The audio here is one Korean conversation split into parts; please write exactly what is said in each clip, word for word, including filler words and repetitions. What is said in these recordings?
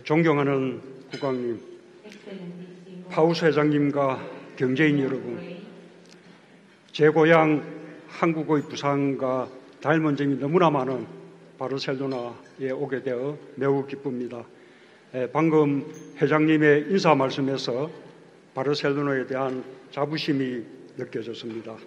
존경하는 국왕님, 파우스 회장님과 경제인 여러분, 제 고향 한국의 부산과 닮은 점이 너무나 많은 바르셀로나에 오게 되어 매우 기쁩니다. 방금 회장님의 인사 말씀에서 바르셀로나에 대한 자부심이 느껴졌습니다.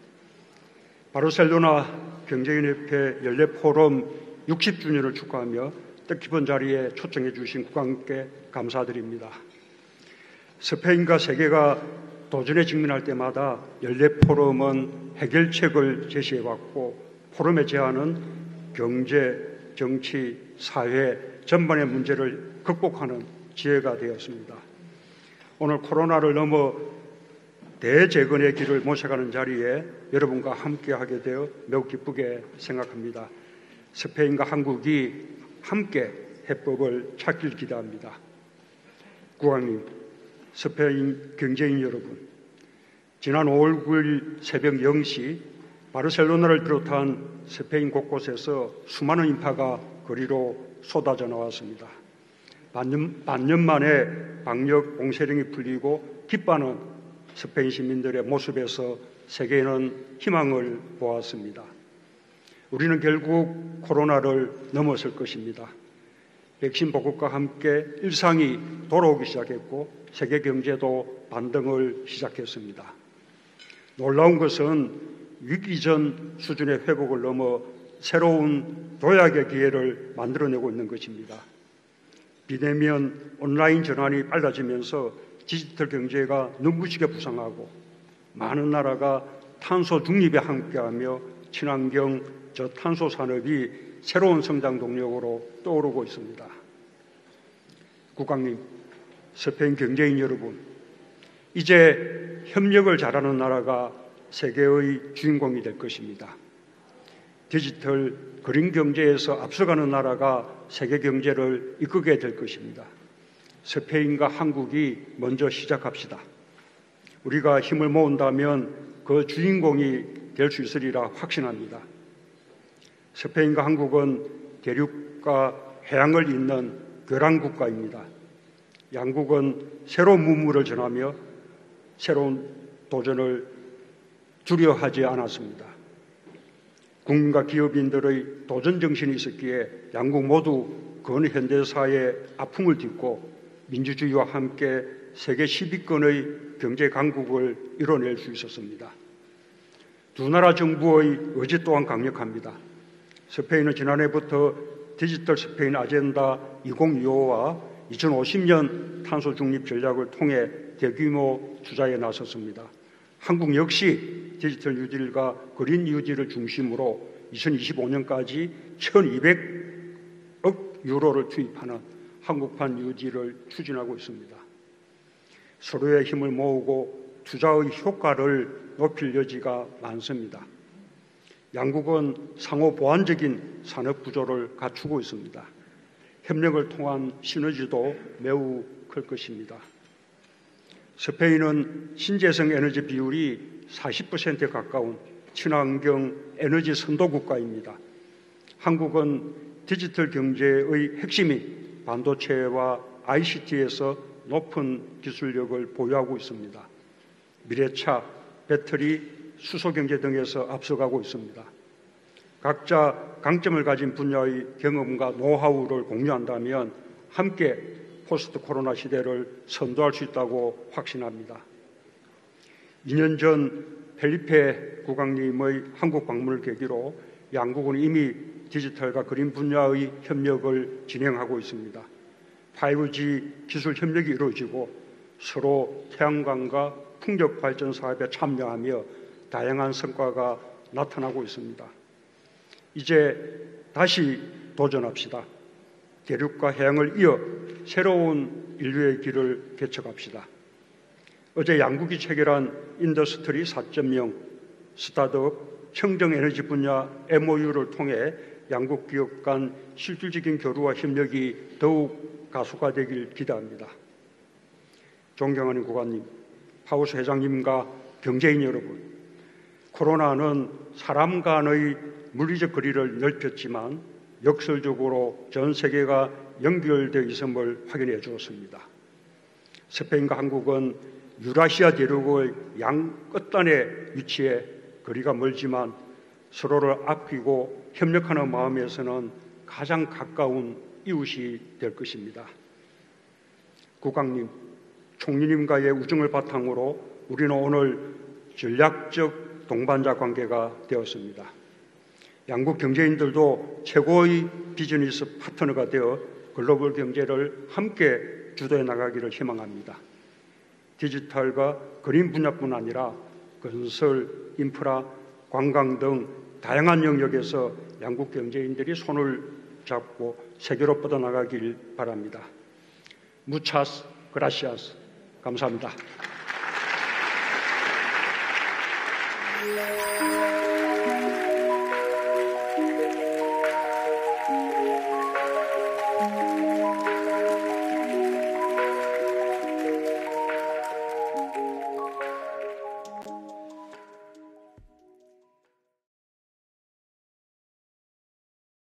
바르셀로나 경제인협회 연례 포럼 육십 주년을 축하하며 뜻깊은 자리에 초청해 주신 국왕께 감사드립니다. 스페인과 세계가 도전에 직면할 때마다 연례 포럼은 해결책을 제시해왔고, 포럼의 제안은 경제, 정치, 사회 전반의 문제를 극복하는 지혜가 되었습니다. 오늘 코로나를 넘어 대재건의 길을 모셔가는 자리에 여러분과 함께하게 되어 매우 기쁘게 생각합니다. 스페인과 한국이 함께 해법을 찾길 기대합니다. 국왕님, 스페인 경제인 여러분, 지난 오월 구일 새벽 영 시 바르셀로나를 비롯한 스페인 곳곳에서 수많은 인파가 거리로 쏟아져 나왔습니다. 반년, 반년 만에 방역 봉쇄령이 풀리고 기뻐하는 스페인 시민들의 모습에서 세계는 희망을 보았습니다. 우리는 결국 코로나를 넘어설 것입니다. 백신 보급과 함께 일상이 돌아오기 시작했고 세계 경제도 반등을 시작했습니다. 놀라운 것은 위기 전 수준의 회복을 넘어 새로운 도약의 기회를 만들어내고 있는 것입니다. 비대면 온라인 전환이 빨라지면서 디지털 경제가 눈부시게 부상하고 많은 나라가 탄소 중립에 함께하며 친환경 저탄소 산업이 새로운 성장 동력으로 떠오르고 있습니다. 국왕님, 스페인 경제인 여러분, 이제 협력을 잘하는 나라가 세계의 주인공이 될 것입니다. 디지털 그린 경제에서 앞서가는 나라가 세계 경제를 이끌게 될 것입니다. 스페인과 한국이 먼저 시작합시다. 우리가 힘을 모은다면 그 주인공이 될 수 있으리라 확신합니다. 스페인과 한국은 대륙과 해양을 잇는 교란국가입니다. 양국은 새로운 문물을 전하며 새로운 도전을 두려 하지 않았습니다. 국민과 기업인들의 도전 정신이 있었기에 양국 모두 근현대사의 아픔을 딛고 민주주의와 함께 세계 십 위권의 경제 강국을 이뤄낼 수 있었습니다. 두 나라 정부의 의지 또한 강력합니다. 스페인은 지난해부터 디지털 스페인 아젠다 이천이십오와 이천오십 년 탄소 중립 전략을 통해 대규모 투자에 나섰습니다. 한국 역시 디지털 뉴딜과 그린 뉴딜을 중심으로 이천이십오 년까지 천이백억 유로를 투입하는 한국판 뉴딜을 추진하고 있습니다. 서로의 힘을 모으고 투자의 효과를 높일 여지가 많습니다. 양국은 상호 보완적인 산업 구조를 갖추고 있습니다. 협력을 통한 시너지도 매우 클 것입니다. 스페인은 신재생 에너지 비율이 사십 퍼센트에 가까운 친환경 에너지 선도 국가입니다. 한국은 디지털 경제의 핵심인 반도체와 아이씨티에서 높은 기술력을 보유하고 있습니다. 미래차, 배터리, 수소경제 등에서 앞서가고 있습니다. 각자 강점을 가진 분야의 경험과 노하우를 공유한다면 함께 포스트 코로나 시대를 선도할 수 있다고 확신합니다. 이 년 전 펠리페 국왕님의 한국 방문을 계기로 양국은 이미 디지털과 그린 분야의 협력을 진행하고 있습니다. 파이브 지 기술 협력이 이루어지고 서로 태양광과 풍력 발전 사업에 참여하며 다양한 성과가 나타나고 있습니다. 이제 다시 도전합시다. 대륙과 해양을 이어 새로운 인류의 길을 개척합시다. 어제 양국이 체결한 인더스트리 사 점 영 스타트업 청정에너지 분야 엠오유를 통해 양국 기업 간 실질적인 교류와 협력이 더욱 가속화되길 기대합니다. 존경하는 국왕님, 파우스 회장님과 경제인 여러분, 코로나는 사람 간의 물리적 거리를 넓혔지만 역설적으로 전 세계가 연결되어 있음을 확인해 주었습니다. 스페인과 한국은 유라시아 대륙의 양 끝단에 위치해 거리가 멀지만 서로를 아끼고 협력하는 마음에서는 가장 가까운 이웃이 될 것입니다. 국왕님, 총리님과의 우정을 바탕으로 우리는 오늘 전략적 동반자 관계가 되었습니다. 양국 경제인들도 최고의 비즈니스 파트너가 되어 글로벌 경제를 함께 주도해 나가기를 희망합니다. 디지털과 그린 분야뿐 아니라 건설, 인프라, 관광 등 다양한 영역에서 양국 경제인들이 손을 잡고 세계로 뻗어나가길 바랍니다. 무차스 그라시아스. 감사합니다.